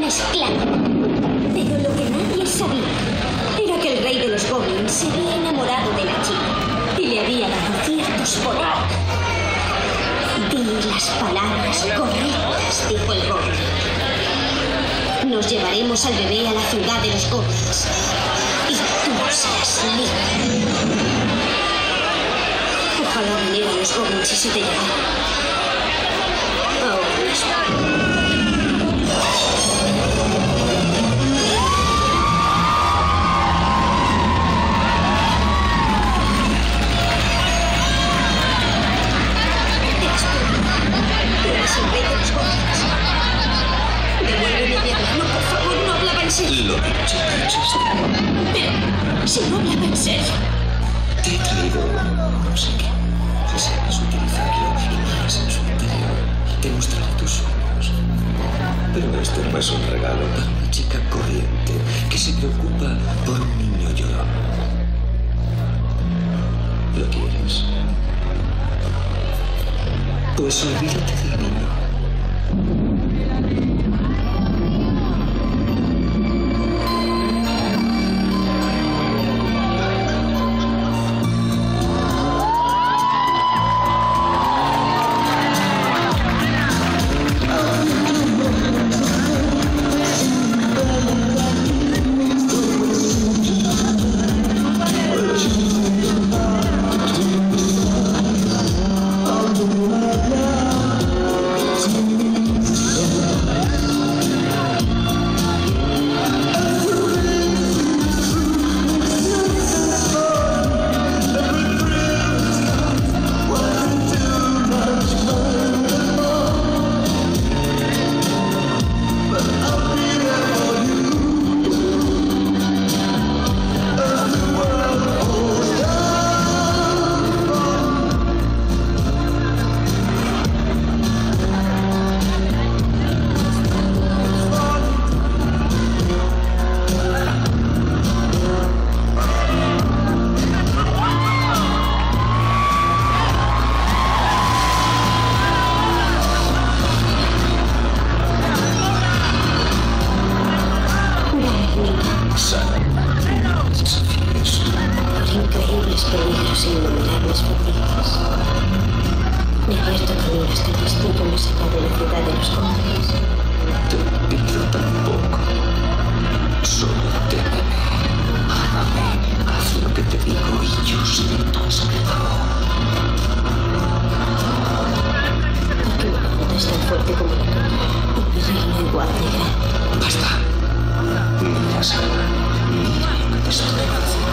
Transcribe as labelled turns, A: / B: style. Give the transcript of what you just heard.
A: esclavo. Pero lo que nadie sabía era que el rey de los goblins se había enamorado de la chica y le había dado ciertos poderes. Di las palabras correctas, dijo el goblin. Nos llevaremos al bebé a la ciudad de los goblins y tú serás libre. Ojalá vinieran los goblins y se te llevaran. Ahora mismo. El rey de los goblins. Devuélveme mi hermano, por favor, no hablaba en serio.
B: Lo dicho,
A: Pero si no hablaba en serio.
B: te he traído no sé qué. Deseas utilizarlo y miras en su interior. Te mostraré tus sueños. Pero esto no es un regalo para una chica corriente que se preocupa por un niño llorón. ¿Lo quieres? Pues olvídate del niño. Increíbles peligros e innumerables fatigas. Me he abierto caminos que distingo más allá de la ciudad de los goblins. Te pido tan poco. Solo témeme, ámame, haz lo que te digo y yo seré tu esclavo.
A: Porque mi voluntad es tan fuerte como la tuya y mi reino igual de grande.
B: Basta. Mira, Sara, mira lo que te estoy haciendo.